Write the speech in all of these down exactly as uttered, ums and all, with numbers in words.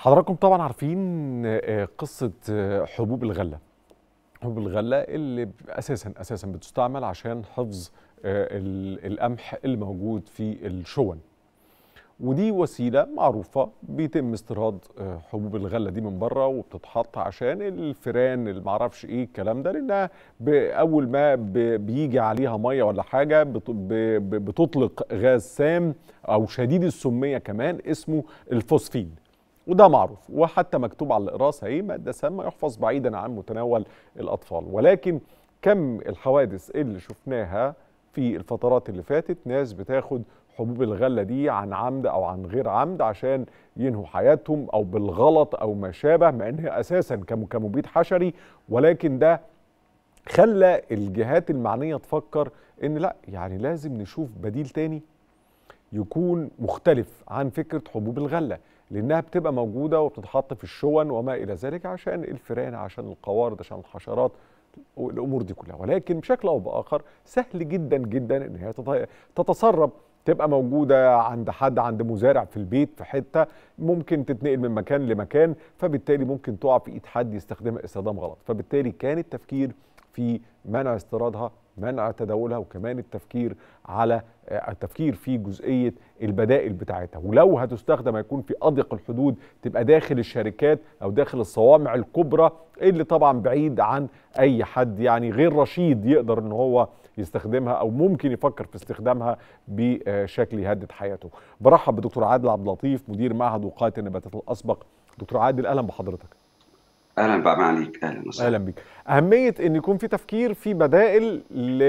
حضراتكم طبعا عارفين آه، قصة آه، حبوب الغلة. حبوب الغلة اللي أساسا أساسا بتستعمل عشان حفظ آه، ال- القمح اللي موجود في الشون، ودي وسيلة معروفة بيتم استيراد آه، حبوب الغلة دي من بره، وبتتحط عشان الفيران اللي معرفش ايه الكلام ده، لانها ب- اول ما ب- بيجي عليها ميه ولا حاجة بت- ب- ب- بتطلق غاز سام او شديد السمية كمان اسمه الفوسفين، وده معروف وحتى مكتوب على الاقراص اهي مادة سامة يحفظ بعيدا عن متناول الاطفال. ولكن كم الحوادث اللي شفناها في الفترات اللي فاتت، ناس بتاخد حبوب الغلة دي عن عمد أو عن غير عمد عشان ينهوا حياتهم أو بالغلط أو ما شابه، مع إنها أساسا كم- كمبيد حشري. ولكن ده خلى الجهات المعنية تفكر إن لا، يعني لازم نشوف بديل تاني يكون مختلف عن فكرة حبوب الغلة، لأنها بتبقى موجودة وبتتحط في الشون وما إلى ذلك عشان الفئران، عشان القوارض، عشان الحشرات والامور دي كلها. ولكن بشكل او باخر سهل جدا جدا ان هي تت- تتسرب، تبقى موجوده عند حد، عند مزارع في البيت في حته، ممكن تتنقل من مكان لمكان، فبالتالي ممكن تقع في ايد حد يستخدمها استخدام غلط. فبالتالي كان التفكير في منع استيرادها، منع تداولها، وكمان التفكير على آه، التفكير في جزئيه البدائل بتاعتها، ولو هتستخدم هيكون في اضيق الحدود، تبقى داخل الشركات او داخل الصوامع الكبرى اللي طبعا بعيد عن اي حد يعني غير رشيد يقدر ان هو يستخدمها او ممكن يفكر في استخدامها بشكل يهدد حياته. برحب بدكتور عادل عبد اللطيف، مدير معهد وقايه النباتات الاسبق. دكتور عادل، اهلا بحضرتك. اهلا بقى معاليك، اهلا اهلا وسهلا. بك. اهميه ان يكون في تفكير في بدائل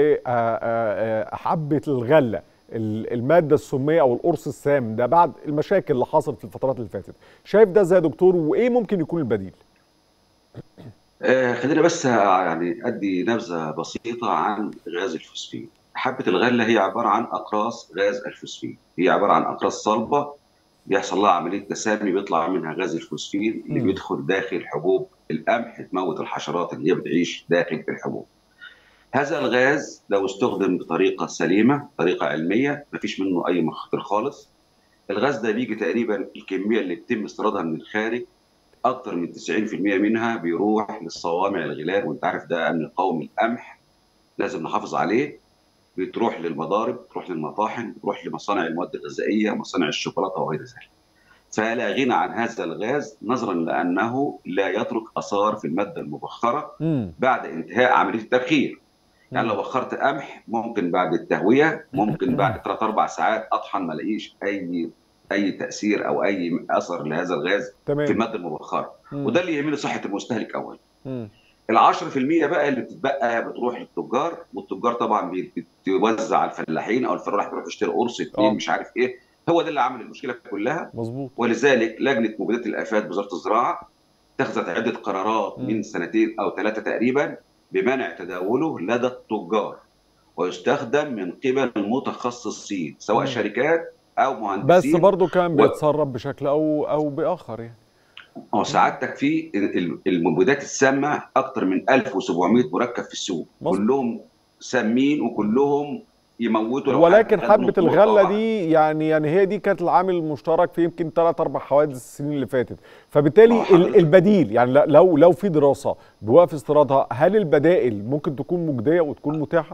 لحبه الغله، الماده السميه او القرص السام ده، بعد المشاكل اللي حصلت في الفترات اللي فاتت، شايف ده ازاي يا دكتور؟ وايه ممكن يكون البديل؟ آه خلينا بس يعني ادي نبذه بسيطه عن غاز الفوسفين. حبه الغله هي عباره عن اقراص غاز الفوسفين، هي عباره عن اقراص صلبه بيحصل لها عمليه تسامي، بيطلع منها غاز الفوسفين اللي امم بيدخل داخل حبوب القمح، تموت الحشرات اللي هي بتعيش داخل الحبوب. هذا الغاز لو استخدم بطريقه سليمه، طريقه علميه، مفيش منه اي مخاطر خالص. الغاز ده بيجي تقريبا الكميه اللي بيتم استيرادها من الخارج اكتر من تسعين في المية منها بيروح للصوامع الغلال، وانت عارف ده امن قومي القمح، لازم نحافظ عليه. بتروح للمضارب، بتروح للمطاحن، بتروح لمصانع المواد الغذائيه، مصانع الشوكولاته وغير ذلك. فلا غنى عن هذا الغاز نظرا لانه لا يترك اثار في الماده المبخره امم بعد انتهاء عمليه التبخير. يعني لو امم بخرت قمح ممكن بعد التهويه، ممكن بعد ثلاث اربع ساعات اطحن ما الاقيش اي اي تاثير او اي اثر لهذا الغاز في تمام. الماده المبخره. وده امم اللي يهمني صحه المستهلك اولا. امم ال عشرة في المية بقى اللي بتتبقى بتروح للتجار، والتجار طبعا بتوزع على الفلاحين، او الفلاح بيروح يشتري قرص اتنين اه، مش عارف ايه. هو ده اللي عامل المشكله كلها. مظبوط. ولذلك لجنه مبيدات الافات بوزاره الزراعه اتخذت عده قرارات من امم سنتين او ثلاثه تقريبا بمنع تداوله لدى التجار، ويستخدم من قبل المتخصصين سواء امم شركات او بس مهندسين. برضه كان بيتسرب بشكل او او باخر يعني. امم وسعادتك في المبيدات السامه اكثر من ألف وسبعمية مركب في السوق، مظبوط. كلهم سامين وكلهم يموتوا لو حد ولكن خد منهم حبة قوه الغلة طبعا. دي يعني يعني هي دي كانت العامل المشترك في يمكن ثلاث اربع حوادث السنين اللي فاتت. ما هو فبالتالي ال- حضرتك البديل يعني ل- لو لو في دراسة بوقف استيرادها، هل البدائل ممكن تكون مجدية وتكون متاحة؟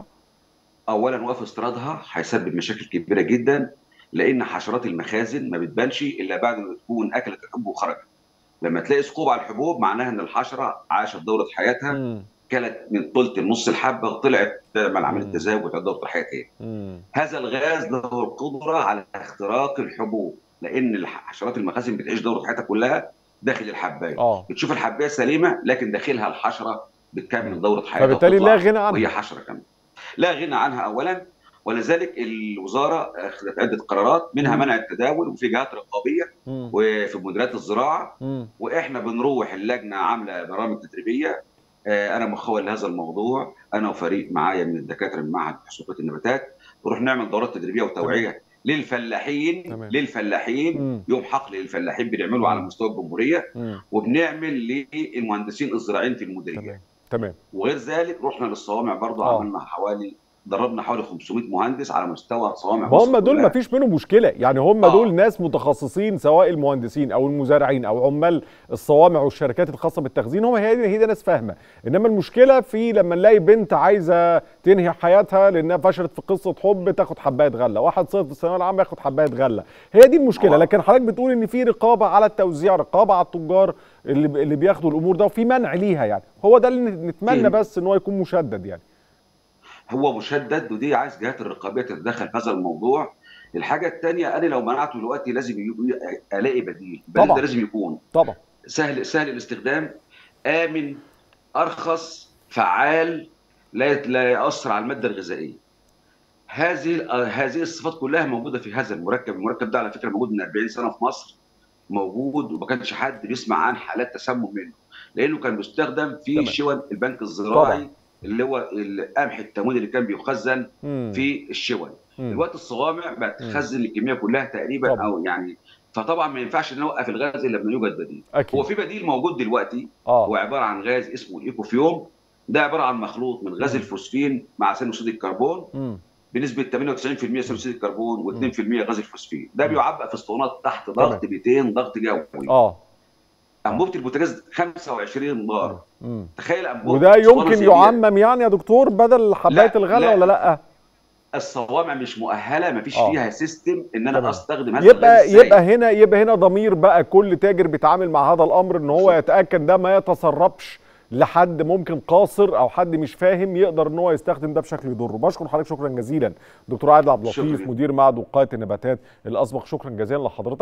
اولا وقف استيرادها هيسبب مشاكل كبيره جدا، لان حشرات المخازن ما بتبانش الا بعد ما تكون اكلت الحبوب وخرجت. لما تلاقي ثقوب على الحبوب معناها ان الحشره عاشت دوره حياتها، امم كلت من ثلث نص الحبه وطلعت تعمل عمليه امم تزاوج وتعد دوره حياتها. امم هذا الغاز له القدره على اختراق الحبوب، لان حشرات المخازن بتعيش دوره حياتها كلها داخل الحبايه. اه. بتشوف الحبايه سليمه لكن داخلها الحشره مم. بتكمل دوره حياتها فبالتالي لا وبتطلع غنى وهي عنها. حشره كامله. لا غنى عنها اولا. ولذلك الوزاره اخذت عده قرارات، منها امم منع التداول، وفي جهات رقابيه امم وفي مديريات الزراعه. امم واحنا بنروح اللجنه عامله برامج تدريبيه. آه، انا مخول لهذا الموضوع، انا وفريق معايا من الدكاتره من معهد حسوقات النباتات. نروح نعمل دورات تدريبيه تمام. وتوعيه للفلاحين تمام. للفلاحين امم يوم حقل للفلاحين بنعمله على امم مستوى الجمهوريه. امم وبنعمل للمهندسين الزراعيين في تمام. المديريات. تمام. وغير ذلك رحنا للصوامع برضو، اه. عملنا حوالي دربنا حوالي خمسمائة مهندس على مستوى صوامع ما مصر هم دول ما كلها. فيش منهم مشكله، يعني هم آه. دول ناس متخصصين، سواء المهندسين او المزارعين او عمال الصوامع والشركات الخاصه بالتخزين، هم هي هي دي ناس فاهمه. انما المشكله في لما نلاقي بنت عايزه تنهي حياتها لانها فشلت في قصه حب تاخد حبايه غله، واحد صفر في الثانويه العامه ياخد حبايه غله، هي دي المشكله. هو لكن حضرتك بتقول ان في رقابه على التوزيع، رقابه على التجار اللي اللي بياخدوا الامور ده، وفي منع ليها، يعني هو ده اللي نتمنى في بس ان هو يكون مشدد يعني. هو مشدد، ودي عايز جهات الرقابيه تتدخل في هذا الموضوع. الحاجه الثانيه، انا لو منعته دلوقتي لازم يبقى- الاقي بديل، البديل ده طبعا لازم يكون طبعا. سهل سهل الاستخدام، امن، ارخص، فعال، لا لا ياثر على الماده الغذائيه. هذه هذه الصفات كلها موجوده في هذا المركب. المركب ده على فكره موجود من أربعين سنه في مصر، موجود، وما كانش حد بيسمع عن حالات تسمم منه، لانه كان بيستخدم في تمام. شون البنك طبعا. الزراعي، اللي هو القمح التمويني اللي كان بيخزن امم في الشون. امم دلوقتي الصوامع بقت امم تخزن الكميه كلها تقريبا، طبعا. او يعني، فطبعا ما ينفعش نوقف الغاز الا لما يوجد بديل. هو اكيد. في بديل موجود دلوقتي، اه. هو عباره عن غاز اسمه الايكوفيوم. ده عباره عن مخلوط من غاز امم الفوسفين مع ثاني اكسيد الكربون امم بنسبه ثمانية وتسعين بالمئة ثاني اكسيد الكربون امم و2% غاز الفوسفين. ده امم بيعبأ في اسطوانات تحت تمام. ضغط مئتين ضغط جوي. اه. اه. انبوبه البوتاجاز خمسة وعشرين امم بار. امم تخيل انبوبه وده اسطوانه يمكن زي دي. يعمم يعني يا دكتور بدل حبايه لا الغله ولا لا، لا؟ الصوامع مش مؤهله، ما فيش اه. فيها سيستم ان انا تمام. استخدم هذا الغاز يبقى يبقى ازاي. هنا يبقى هنا ضمير بقى كل تاجر بيتعامل مع هذا الامر، ان هو بالظبط. يتاكد ده ما يتسربش لحد ممكن قاصر او حد مش فاهم يقدر ان هو يستخدم ده بشكل يضره. بشكر حضرتك شكرا جزيلا دكتور عادل عبد اللطيف، شكرا. مدير معهد وقايه النباتات الاسبق، شكرا جزيلا لحضرتك.